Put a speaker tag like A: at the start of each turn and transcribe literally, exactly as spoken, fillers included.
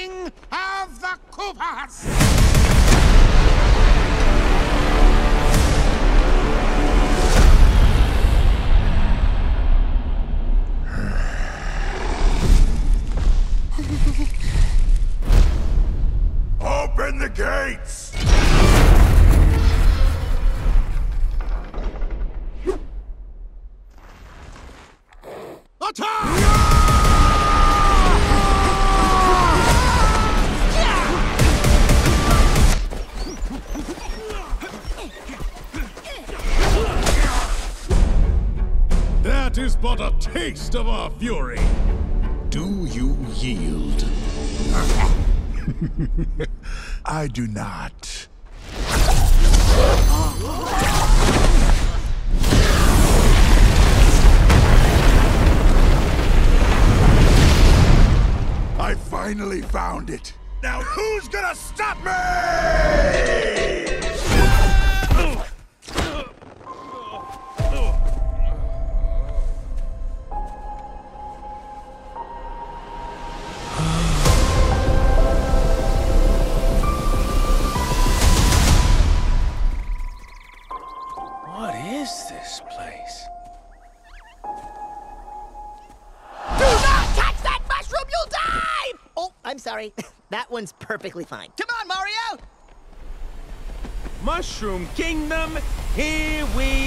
A: king of the Koopas!
B: Open the gates!
A: Attack!
C: That is but a taste of our fury. Do you yield?
B: I do not. I finally found it. Now who's gonna stop me?
D: What is this place?
E: Do not touch that mushroom, you'll die! Oh, I'm sorry. That one's perfectly fine. Come on, Mario!
D: Mushroom Kingdom, here we